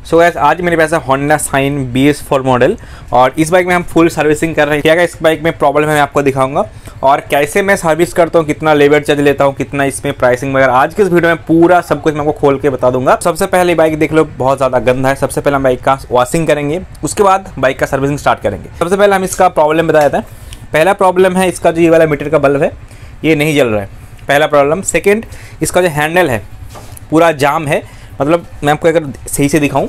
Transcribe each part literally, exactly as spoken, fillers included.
So guys आज मेरे पास है Honda Shine B S four model और इस बाइक में हम फुल सर्विसिंग कर रहे हैं। क्या क्या इस बाइक में प्रॉब्लम है मैं आपको दिखाऊंगा और कैसे मैं सर्विस करता हूँ, कितना लेबर चार्ज लेता हूँ, कितना इसमें प्राइसिंग वगैरह आज के इस वीडियो में पूरा सब कुछ मैं आपको खोल के बता दूंगा। सबसे पहले बाइक देख लो, बहुत ज़्यादा गंदा है। सबसे पहले हम बाइक का वॉशिंग करेंगे, उसके बाद बाइक का सर्विसिंग स्टार्ट करेंगे। सबसे पहले हम इसका प्रॉब्लम बता देते हैं। पहला प्रॉब्लम है इसका जो ये वाला मीटर का बल्ब है ये नहीं जल रहा है, पहला प्रॉब्लम। सेकेंड, इसका जो हैंडल है पूरा जाम है। मतलब मैं आपको अगर सही से दिखाऊं,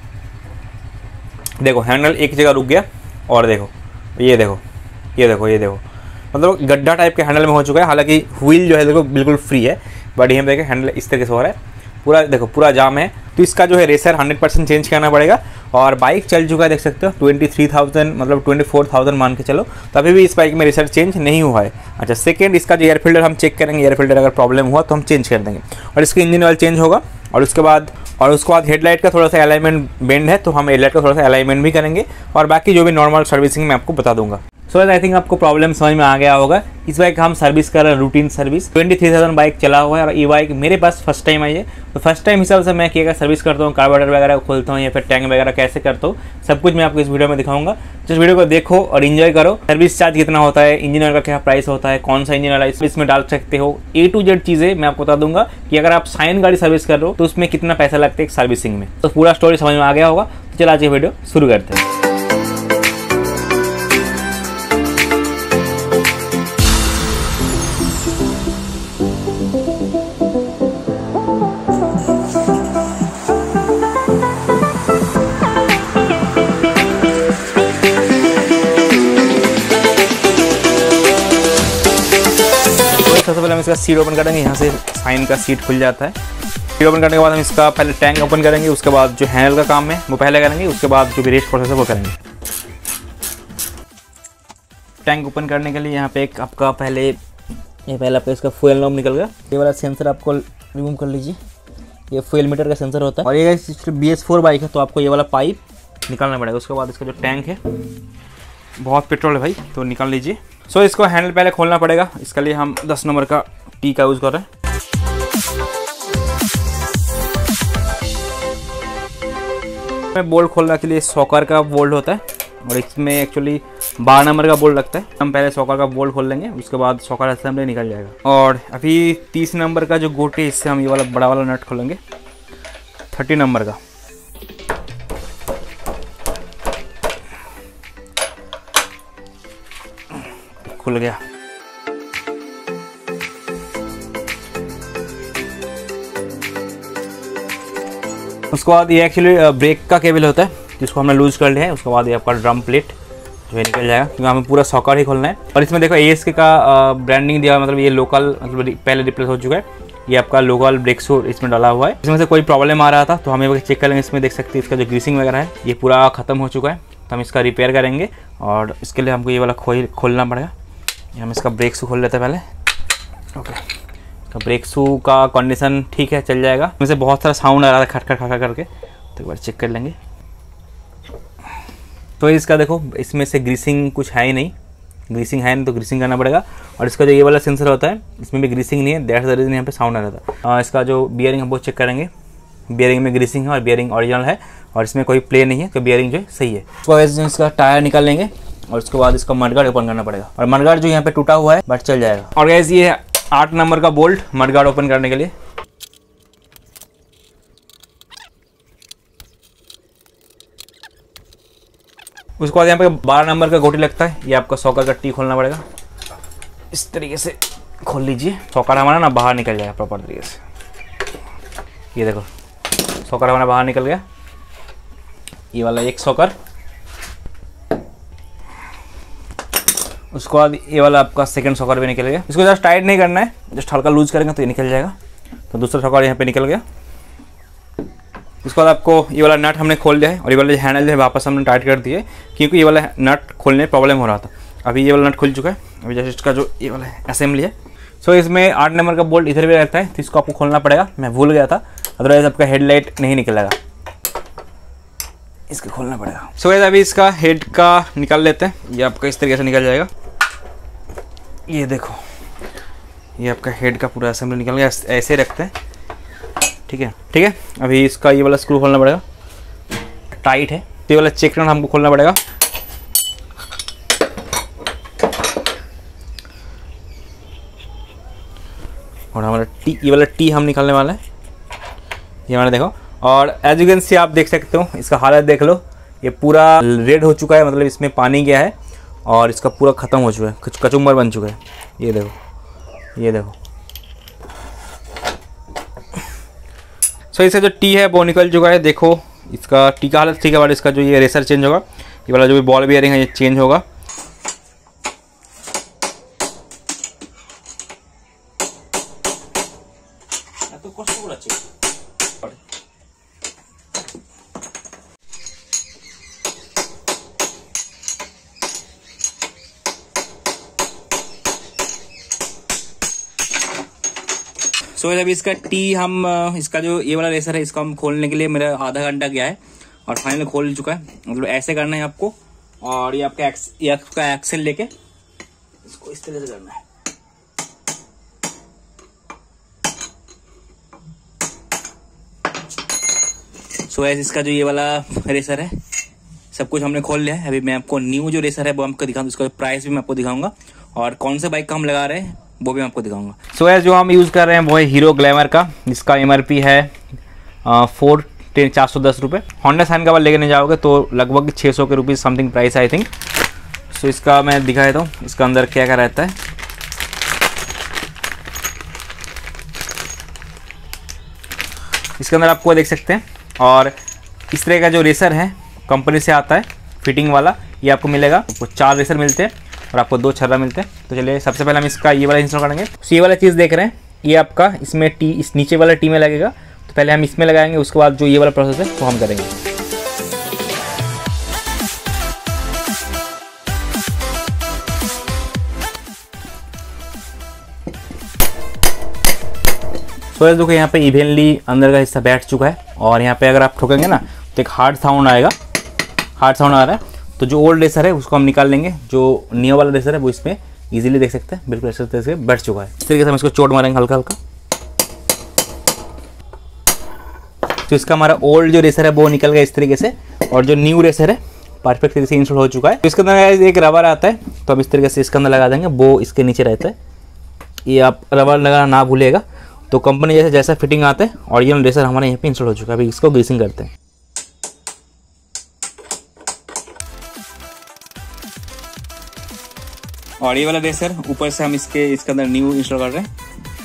देखो हैंडल एक जगह रुक गया और देखो ये देखो ये देखो ये देखो मतलब गड्ढा टाइप के हैंडल में हो चुका है। हालांकि व्हील जो है देखो बिल्कुल फ्री है, बट ये हम देखें हैंडल इस तरीके से हो रहा है, पूरा देखो पूरा जाम है। तो इसका जो है रेसर हंड्रेड परसेंट चेंज करना पड़ेगा। और बाइक चल चुका है, देख सकते हो ट्वेंटी थ्री थाउजेंड मतलब ट्वेंटी फोर थाउजेंड मान के चलो, तो अभी भी इस बाइक में रेसर चेंज नहीं हुआ है। अच्छा, सेकेंड, इसका जो एयर फिल्टर हम चेक करेंगे, एयर फिल्टर अगर प्रॉब्लम हुआ तो हम चेंज कर देंगे। और इसका इंजन ऑयल चेंज होगा और उसके बाद और उसके बाद हेडलाइट का थोड़ा सा अलाइनमेंट बेंड है तो हम हेडलाइट का थोड़ा सा अलाइनमेंट भी करेंगे और बाकी जो भी नॉर्मल सर्विसिंग मैं आपको बता दूंगा। सो आई थिंक आपको प्रॉब्लम समझ में आ गया होगा। इस बाइक का हम सर्विस कर रहे हैं, routine service. Twenty three thousand bike चला हुआ है और ये बाइक मेरे पास फर्स्ट टाइम आई है, तो फर्स्ट टाइम हिसाब से मैं क्या सर्विस करता हूँ, कार्बोरेटर वगैरह खोलता हूँ या फिर टैंक वगैरह कैसे करता हूँ, सब कुछ मैं आपको इस वीडियो में दिखाऊंगा। जिस वीडियो को देखो और इन्जॉय करो। सर्विस चार्ज कितना होता है, इंजन ऑयल का क्या प्राइस होता है, कौन सा इंजन ऑयल इसमें डाल सकते हो, ए टू जेड चीज़ें मैं आपको बता दूंगा कि अगर आप साइन गाड़ी सर्विस कर रहे हो तो उसमें कितना पैसा लगता है सर्विसिंग में। तो पूरा स्टोरी समझ में आ गया होगा। तो चलो आज ये वीडियो शुरू करते हैं। सबसे पहले हम इसका सीट ओपन करेंगे, यहाँ से साइन का सीट खुल जाता है। सीट ओपन करने के बाद हम इसका पहले टैंक ओपन करेंगे, उसके बाद जो हैंडल का काम है वो पहले करेंगे, उसके बाद जो भी रेस्ट प्रोसेस है वो करेंगे। टैंक ओपन करने के लिए यहाँ पे एक आपका पहले ये पहले आपका इसका फ्यूल नॉब निकल गया। ये वाला सेंसर आपको रिमूव कर लीजिए, ये फ्यूल मीटर का सेंसर होता है। और ये बी एस फोर बाइक है तो आपको ये वाला पाइप निकालना पड़ेगा। उसके बाद इसका जो टैंक है, बहुत पेट्रोल है भाई तो निकाल लीजिए। सो so, इसको हैंडल पहले खोलना पड़ेगा। इसके लिए हम दस नंबर का टी का यूज़ कर रहे हैं। इसमें बोल्ट खोलने के लिए सॉकर का बोल्ट होता है और इसमें एक्चुअली बारह नंबर का बोल्ट लगता है। हम पहले सॉकर का बोल्ट खोल लेंगे, उसके बाद सॉकर असेंबली निकल जाएगा। और अभी तीस नंबर का जो गोटी है इससे हम ये वाला बड़ा वाला नट खोलेंगे, थर्टी नंबर का। खुल गया। उसके बाद ये एक्चुअली ब्रेक का केबल होता है जिसको हमने लूज कर लिया है। उसके बाद ये आपका ड्रम प्लेट जो है निकल जाएगा, क्योंकि हमें पूरा सॉकर ही खोलना है। और इसमें देखो ए एस के का ब्रांडिंग दिया, मतलब ये लोकल मतलब पहले रिप्लेस हो चुका है। ये आपका लोकल ब्रेक शू इसमें डाला हुआ है। इसमें से कोई प्रॉब्लम आ रहा था तो हमें चेक करेंगे। इसमें देख सकते हैं इसका जो ग्रीसिंग वगैरह है ये पूरा खत्म हो चुका है, तो हम इसका रिपेयर करेंगे और इसके लिए हमको ये वाला खोल खोलना पड़ेगा। हम इसका ब्रेक शू खोल लेते हैं पहले। ओके, इसका ब्रेक शू का कंडीशन ठीक है, चल जाएगा। इसमें से बहुत सारा साउंड आ रहा था खटखट खटखट करके, तो एक बार चेक कर लेंगे। तो इसका देखो इसमें से ग्रीसिंग कुछ है ही नहीं, ग्रीसिंग है नहीं तो ग्रीसिंग करना पड़ेगा। और इसका जो ये वाला सेंसर होता है इसमें भी ग्रीसिंग नहीं है, दैट्स द रीजन यहाँ पे साउंड आ रहा था। इसका जो बियरिंग हम वो चेक करेंगे, बियरिंग में ग्रीसिंग है और बियरिंग ओरिजिनल है और इसमें कोई प्ले नहीं है, तो बियरिंग जो है सही है। उसको इसका टायर निकाल लेंगे और उसके बाद इसका मडगार्ड ओपन करना पड़ेगा। और मडगार्ड जो यहाँ पे टूटा हुआ है बट चल जाएगा। और गैस ये आठ नंबर का बोल्ट मडगार्ड ओपन करने के लिए। उसके बाद यहाँ पे बारह नंबर का गोटी लगता है, ये आपका सॉकर का टी खोलना पड़ेगा। इस तरीके से खोल लीजिए, सॉकर हमारा ना बाहर निकल जाएगा प्रॉपर तरीके से। ये देखो सॉकर हमारा बाहर निकल गया। ये वाला एक सॉकर, उसके बाद ये वाला आपका सेकंड सॉकर भी निकल गया। इसको जस्ट टाइट नहीं करना है, जस्ट हल्का लूज करेंगे तो ये निकल जाएगा। तो दूसरा सॉकर यहाँ पे निकल गया। उसके बाद आपको ये वाला नट हमने खोल दिया है और ये वाला हैंडल जो है वापस हमने टाइट कर दिए, क्योंकि ये वाला नट खोलने में प्रॉब्लम हो रहा था। अभी ये वाला नट खुल चुका है। अभी जस्ट इसका जो ये वाला असेंबली है, सो इसमें आठ नंबर का बोल्ट इधर भी रहता है, तो इसको आपको खोलना पड़ेगा। मैं भूल गया था, अदरवाइज आपका हेडलाइट नहीं निकलेगा, इसको खोलना पड़ेगा। सो so, अभी इसका हेड का निकाल लेते हैं। ये आपका इस तरीके से निकल जाएगा। ये देखो ये आपका हेड का पूरा असेंबली निकल गया। ऐसे रखते हैं, ठीक है ठीक है। अभी इसका ये वाला स्क्रू खोलना पड़ेगा। टाइट है, तो ये वाला चेक करना हमको खोलना पड़ेगा। और हमारा टी, ये वाला टी हम निकालने वाला है, ये हमारा देखो। और एज यू कैन सी, आप देख सकते हो इसका हालत देख लो, ये पूरा रेड हो चुका है, मतलब इसमें पानी गया है और इसका पूरा ख़त्म हो चुका है, कुछ कचुम्बर बन चुका है। ये देखो, ये देखो। सो so, इसका जो टी है वो निकल चुका है, देखो इसका टी का हालत ठीक है। बट इसका जो ये रेसर चेंज होगा, ये वाला जो भी बॉल बियरिंग है ये चेंज होगा। सो so, जब इसका टी हम इसका जो ये वाला रेसर है इसको हम खोलने के लिए मेरा आधा घंटा गया है और फाइनली खोल चुका है। मतलब ऐसे करना है आपको, और ये आपका एक्स, ये आपका एक्सेल लेके इसको इस तरह से करना है। सो so, इसका जो ये वाला रेसर है सब कुछ हमने खोल लिया है। अभी मैं आपको न्यू जो रेसर है वो आपको दिखाऊंगा, उसका प्राइस भी मैं आपको दिखाऊंगा और कौन से बाइक का हम लगा रहे हैं वो भी मैं आपको दिखाऊंगा। सो so, जो हम यूज़ कर रहे हैं वो है हीरो ग्लैमर का, जिसका एमआरपी है फोर टेन चार सौ दस रुपये। होंडा साइन का बार लेके नहीं जाओगे तो लगभग छः सौ के rupees something price I think. So इसका मैं दिखा देता हूँ इसका अंदर क्या क्या रहता है। इसके अंदर आपको देख सकते हैं, और इस तरह का जो रेसर है कंपनी से आता है फिटिंग वाला, ये आपको मिलेगा। आपको चार रेसर मिलते हैं और आपको दो छर्रा मिलते हैं। तो चलिए सबसे पहले हम इसका ये वाला इंस्टॉल करेंगे। तो ये वाला चीज़ देख रहे हैं, ये आपका इसमें टी, इस नीचे वाला टी में लगेगा। तो पहले हम इसमें लगाएंगे, उसके बाद जो ये वाला प्रोसेस है वो हम करेंगे। सो देखो यहाँ पे इवेनली अंदर का हिस्सा बैठ चुका है, और यहाँ पे अगर आप ठोकेंगे ना तो एक हार्ड साउंड आएगा, हार्ड साउंड आ रहा है। तो जो ओल्ड रेसर है उसको हम निकाल लेंगे, जो न्यू वाला रेसर है वो इसमें इजीली देख सकते हैं बिल्कुल ऐसे तरह से बैठ चुका है। इस तरीके से हम इसको चोट मारेंगे हल्का हल्का। तो इसका हमारा ओल्ड जो रेसर है वो निकल गया इस तरीके से, और जो न्यू रेसर है परफेक्ट तरीके से इंस्टॉल हो चुका है। तो इसके अंदर एक रबर आता है, तो हम इस तरीके से इसके अंदर लगा देंगे, वो इसके नीचे रहता है। ये आप रबर लगाना ना भूलिएगा। तो कंपनी जैसे जैसा फिटिंग आता है, ओरिजिनल रेसर हमारे यहाँ पे इंस्टॉल हो चुका है। अभी इसको ग्रीसिंग करते हैं। और ये वाला रेसर ऊपर से हम इसके इसके अंदर न्यू इंस्टॉल कर रहे हैं।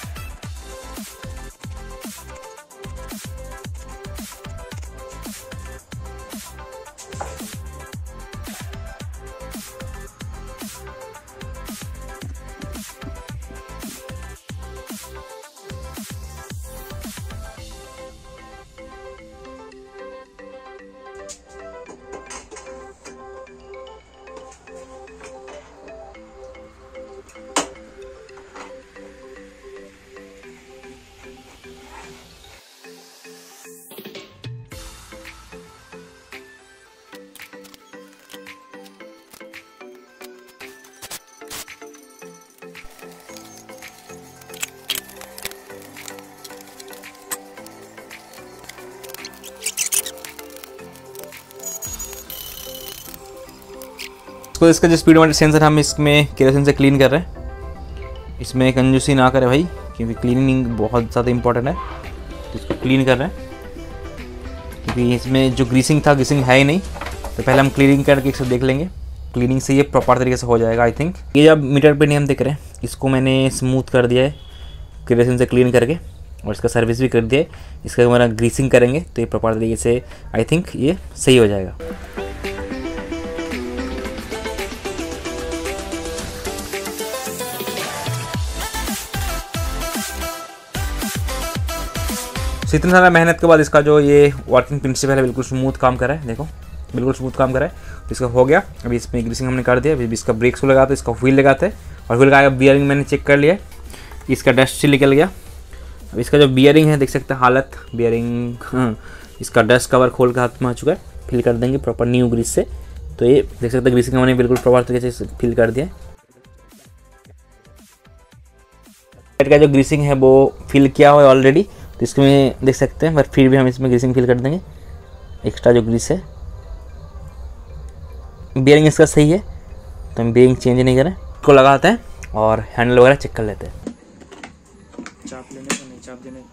इसको इसका जो स्पीडोमीटर सेंसर हम इसमें केरोसिन से क्लीन कर रहे हैं। इसमें कंजूसी ना करें भाई, क्योंकि क्लीनिंग बहुत ज़्यादा इंपॉर्टेंट है। तो इसको क्लीन कर रहे हैं, क्योंकि इसमें जो ग्रीसिंग था ग्रीसिंग है ही नहीं। तो पहले हम क्लीनिंग करके इसको देख लेंगे, क्लीनिंग से ये प्रॉपर तरीके से हो जाएगा आई थिंक। ये जब मीटर पे नहीं हम देख रहे हैं, इसको मैंने स्मूथ कर दिया है केरोसिन से क्लीन करके, और इसका सर्विस भी कर दिया है। इसका हमारा ग्रीसिंग करेंगे तो ये प्रॉपर तरीके से आई थिंक ये सही हो जाएगा। तो इतनी सारा मेहनत के बाद इसका जो ये वर्किंग प्रिंसिपल है बिल्कुल स्मूथ काम कर रहा है। देखो बिल्कुल स्मूथ काम कर रहा है। तो इसका हो गया। अभी इसमें ग्रीसिंग हमने कर दिया। अभी इसका ब्रेक्स को लगाते, इसका व्हील लगाते हैं, और व्हील का बियरिंग मैंने चेक कर लिया है, इसका डस्ट से निकल गया। अब इसका जो बियरिंग है देख सकते हैं हालत, बियरिंग हाँ, इसका डस्ट कवर खोल के हाथ में आ चुका है। फिल कर देंगे प्रॉपर न्यू ग्रीस से। तो ये देख सकते हैं ग्रीसिंग हमने बिल्कुल प्रॉपर तरीके से फिल कर दिया है। का जो ग्रीसिंग है वो फिल किया हुआ है ऑलरेडी, तो इसमें देख सकते हैं, पर फिर भी हम इसमें ग्रीसिंग फिल कर देंगे। एक्स्ट्रा जो ग्रीस है बियरिंग इसका सही है तो हम बियरिंग चेंज नहीं करें, इसको लगाते हैं और हैंडल वगैरह चेक कर लेते हैं। चाप लेने का नहीं, चाप देने का।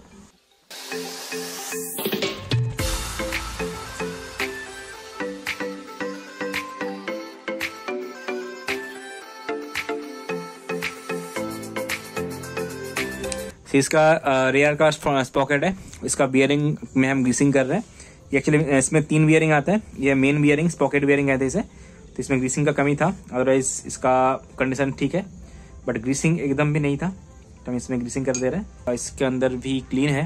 इसका रेयर का स्पॉकेट है, इसका बियरिंग में हम ग्रीसिंग कर रहे हैं। ये एक्चुअली इसमें तीन बियरिंग आते हैं, ये मेन बियरिंग स्पॉकेट बियरिंग कहते हैं इसे, तो इसमें ग्रीसिंग का कमी था, अदरवाइज इसका कंडीशन ठीक है, बट ग्रीसिंग एकदम भी नहीं था तो हम इसमें ग्रीसिंग कर दे रहे हैं। इसके अंदर भी क्लीन है।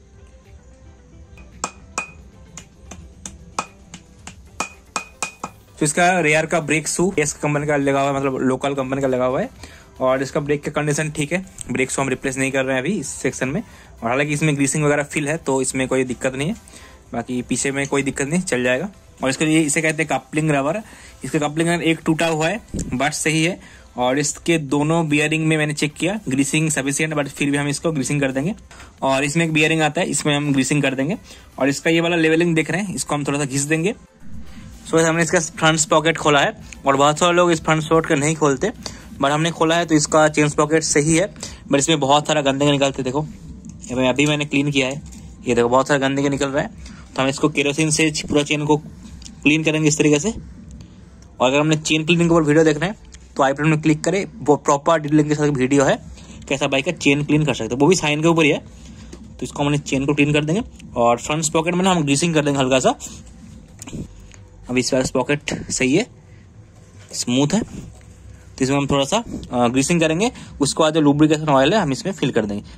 तो इसका रेयर का ब्रेक शू एस कंपनी का लगा हुआ है, मतलब लोकल कंपनी का लगा हुआ है, और इसका ब्रेक का कंडीशन ठीक है। ब्रेक शू हम रिप्लेस नहीं कर रहे हैं अभी इस सेक्शन में, और हालांकि इसमें ग्रीसिंग वगैरह फिल है तो इसमें कोई दिक्कत नहीं है, बाकी पीछे में कोई दिक्कत नहीं, चल जाएगा। और इसके लिए इसे कहते हैं कपलिंग रबर। इसका कपलिंग रबर एक टूटा हुआ है, बट सही है, और इसके दोनों बियरिंग में मैंने चेक किया ग्रीसिंग सफिशिएंट, बट फिर भी हम इसको ग्रीसिंग कर देंगे। और इसमें एक बियरिंग आता है, इसमें हम ग्रीसिंग कर देंगे। और इसका ये वाला लेवलिंग देख रहे हैं, इसको हम थोड़ा सा घिस देंगे। सो हमने इसका फ्रंट पॉकेट खोला है, और बहुत सारे लोग इस फ्रंट पॉकेट नहीं खोलते, बट हमने खोला है तो इसका चेन पॉकेट सही है, बट इसमें बहुत सारा गंदे निकलते। देखो अभी मैंने क्लीन किया है, ये देखो बहुत सारा गंदे निकल रहा है, तो हम इसको केरोसिन से पूरा चेन को क्लीन करेंगे इस तरीके से। और अगर हमने चेन क्लीनिंग के ऊपर वीडियो देखना है तो आई बटन में क्लिक करें, वो प्रॉपर डिटेलिंग के साथ वीडियो है कैसा बाइक का चेन क्लीन कर सकते हैं, वो भी साइन के ऊपर ही है। तो इसको हमने चेन को क्लीन कर देंगे, और फ्रंट पॉकेट में ना हम ग्रीसिंग कर देंगे हल्का सा। अब इस वाला पॉकेट सही है, स्मूथ है, तो इसमें हम थोड़ा सा ग्रीसिंग करेंगे। उसके बाद जो लुब्रिकेशन ऑयल है हम इसमें फिल कर देंगे।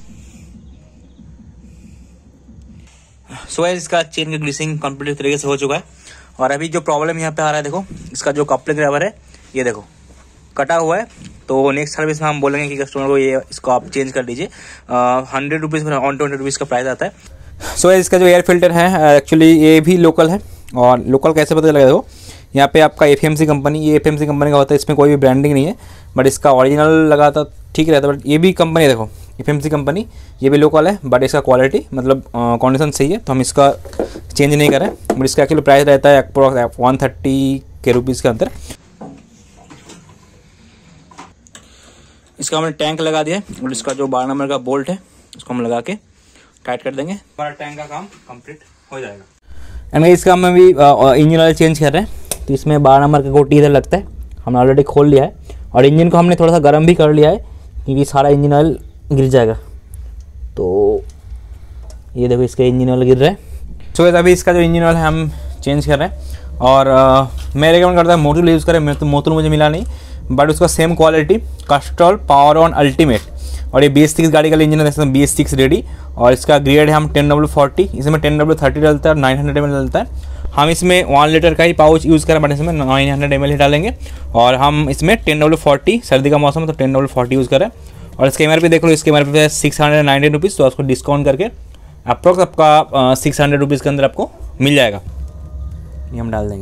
सो so, इसका चेन का ग्रीसिंग कंप्लीट तरीके से हो चुका है। और अभी जो प्रॉब्लम यहाँ पे आ रहा है, देखो इसका जो कपलिंग रबर है ये देखो कटा हुआ है, तो नेक्स्ट सर्विस में हम बोलेंगे कि कस्टमर को ये इसको आप चेंज कर दीजिए। Hundred rupees one twenty rupees का प्राइस आता है। सो so, इसका जो एयर फिल्टर है एक्चुअली ये भी लोकल है, और लोकल कैसे पता लगा, देखो यहाँ पे आपका एफ एम सी कंपनी, ये एफ एम सी कंपनी का होता है, इसमें कोई भी ब्रांडिंग नहीं है, बट इसका ओरिजिनल लगा था ठीक रहता है। बट ये भी कंपनी देखो एफ एम सी कंपनी, ये भी लोकल है, बट इसका क्वालिटी मतलब कंडीशन सही है, तो हम इसका चेंज नहीं करें। बट इसका एक्चुअली प्राइस रहता है अप्रोक्स वन थर्टी के रुपीज़ के अंदर। इसका हमने टैंक लगा दिया, और इसका जो बारह नंबर का बोल्ट है उसको हम लगा के टाइट कर देंगे, हमारा टैंक का काम कंप्लीट हो जाएगा। एंड इसका हम अभी इंजन ऑयल चेंज कर रहे हैं, तो इसमें बारह नंबर का गोटी इधर लगता है, हमने ऑलरेडी खोल लिया है, और इंजन को हमने थोड़ा सा गर्म भी कर लिया है क्योंकि सारा इंजन ऑयल गिर जाएगा। तो ये देखो इसका इंजन ऑयल गिर रहा है। सो so, अभी इसका जो इंजन ऑयल है हम चेंज कर रहे हैं, और uh, मैं रिकमेंड करता हूँ मोटूल यूज़ करें। मैं तो मोटूल मुझे मिला नहीं, बट उसका same quality Castrol power on ultimate, और ये बी एस सिक्स गाड़ी का इंजन है, बी एस सिक्स रेडी, और इसका ग्रेड है हम टेन डब्ल्यू फोर्टी, इसमें टेन डब्ल्यू थर्टी डलता है और नाइन हंड्रेड एम एल डलता है। हम इसमें वन लीटर का ही पाउच यूज़ करें, बट इसमें नाइन हंड्रेड एम एल ही डालेंगे, और हम इसमें टेन डब्ल्यू फोर्टी, सर्दी का मौसम है तो टेन डब्ल्यू फोर्टी यूज़ करें। और इसके एम आर पी देख लो, इसके एम आर पी है सिक्स हंड्रेड नाइनटीन रुपीज़, तो उसको डिस्काउंट करके अप्रोक्स आपका सिक्स हंड्रेड रुपीज़ के अंदर आपको मिल जाएगा। ये हम डाल देंगे।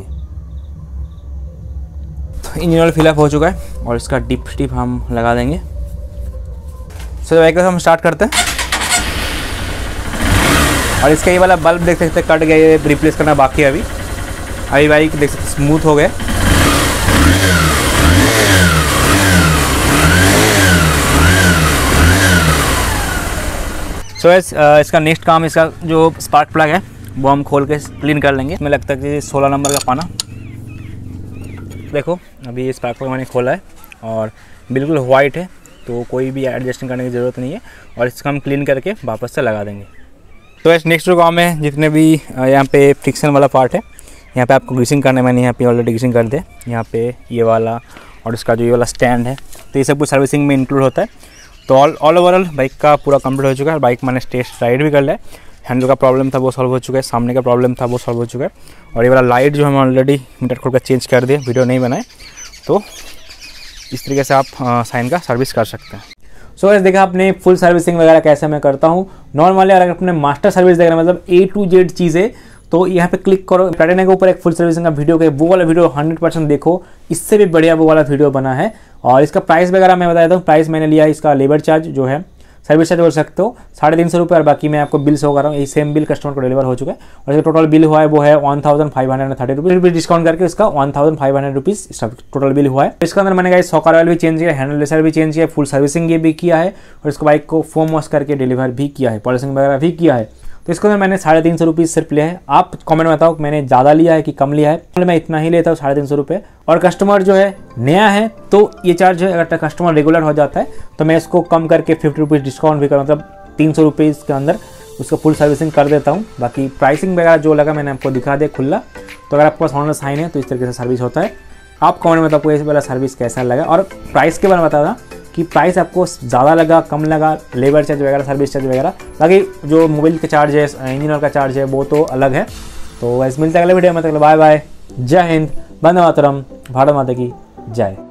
तो इंजन ऑयल फिलअप हो चुका है, और इसका डिप टिप हम लगा देंगे। सो बाइक हम स्टार्ट करते हैं, और इसका ये वाला बल्ब देख सकते हैं कट गया, ये रिप्लेस करना बाकी है अभी। अभी बाइक देख सकते स्मूथ हो गया। सो so, uh, इसका नेक्स्ट काम, इसका जो स्पार्क प्लग है वो हम खोल के क्लीन कर लेंगे। इसमें लगता है कि सोलह नंबर का पाना, देखो अभी ये स्पार्क प्लग मैंने खोला है और बिल्कुल वाइट है, तो कोई भी एडजस्टिंग करने की ज़रूरत नहीं है, और इसका हम क्लीन करके वापस से लगा देंगे। तो इस नेक्स्ट जो काम है, जितने भी यहाँ पे फ्रिक्शन वाला पार्ट है, यहाँ पे आपको ग्रीसिंग करना है। मैंने यहाँ पे ऑलरेडी ग्रीसिंग कर दिया, यहाँ पे ये वाला और इसका जो ये वाला स्टैंड है, तो ये सब कुछ सर्विसिंग में इंक्लूड होता है। तो ऑल ऑल ओवरऑल बाइक का पूरा कंप्लीट हो चुका है। बाइक मैंने टेस्ट राइड भी कर लिया है, हैंडल का प्रॉब्लम था वो सॉल्व हो चुका है, सामने का प्रॉब्लम था वो सॉल्व हो चुका है, और ये वाला लाइट जो हम ऑलरेडी मीटर खोल कर चेंज कर दिए, वीडियो नहीं बनाए। तो इस तरीके से आप साइन का सर्विस कर सकते हैं। सो so, देखा आपने फुल सर्विसिंग वगैरह कैसे मैं करता हूँ नॉर्मली। अगर अपने मास्टर सर्विस देख रहे हैं, मतलब ए टू जेड चीज़ें, तो यहाँ पे क्लिक करो, प्लेटिना के ऊपर एक फुल सर्विसिंग का वीडियो के, वो वाला वीडियो हंड्रेड परसेंट देखो, इससे भी बढ़िया वो वाला वीडियो बना है। और इसका प्राइस वगैरह मैं बता देता हूँ। प्राइस मैंने लिया इसका लेबर चार्ज जो है सर्विस चार्ज बोल सकते हो साढ़े तीन सौ रुपये, और बाकी मैं आपको बिल शो कर रहा हूँ, यही सेम बिल कस्टमर को डिलीवर हो चुका है। और इसका टोटल बिल हुआ है वो है one thousand five hundred thirty rupees discount करके इसका one thousand five hundred rupees total bill हुआ है। इसके अंदर मैंने गाइस सॉकर ऑयल भी चेंज किया, हैंडल लेसर भी चेंज किया, फुल सर्विसिंग ये भी किया है, और इसको बाइक को फोम वॉश करके डिलीवर भी किया है, पॉलिशिंग वगैरह भी किया है। तो इसको अंदर मैंने साढ़े तीन सौ रुपीज़ सिर्फ लिया है। आप कमेंट में बताओ मैंने ज़्यादा लिया है कि कम लिया है। मैं इतना ही लेता हूँ साढ़े तीन सौ रुपये। और कस्टमर जो है नया है तो ये चार्ज है, अगर कस्टमर रेगुलर हो जाता है तो मैं इसको कम करके फिफ्टी रुपीज़ डिस्काउंट भी कर, मतलब तीन सौ रुपीज़ के अंदर उसको फुल सर्विसिंग कर देता हूँ। बाकी प्राइसिंग वगैरह जो लगा मैंने आपको दिखा दिया खुला। तो अगर आपके पास हॉनर साइन है तो इस तरीके से सर्विस होता है। आप कमेंट में बताओ आपको ये वाला सर्विस कैसा लगा। और प्राइस के बारे में बता था कि प्राइस आपको ज़्यादा लगा कम लगा, लेबर चार्ज वगैरह सर्विस चार्ज वगैरह, बाकी जो मोबाइल का चार्ज है इंजन ऑयल का चार्ज है वो तो अलग है। तो वैसे मिलते हैं अगले वीडियो में, तक बाय बाय, जय हिंद, वंदे मातरम, भारत माता की जय।